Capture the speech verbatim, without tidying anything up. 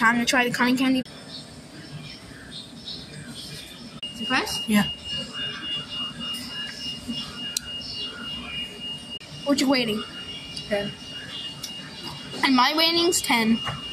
Time to try the cotton candy. Surprised? Yeah. What's your rating? ten. And my rating's ten.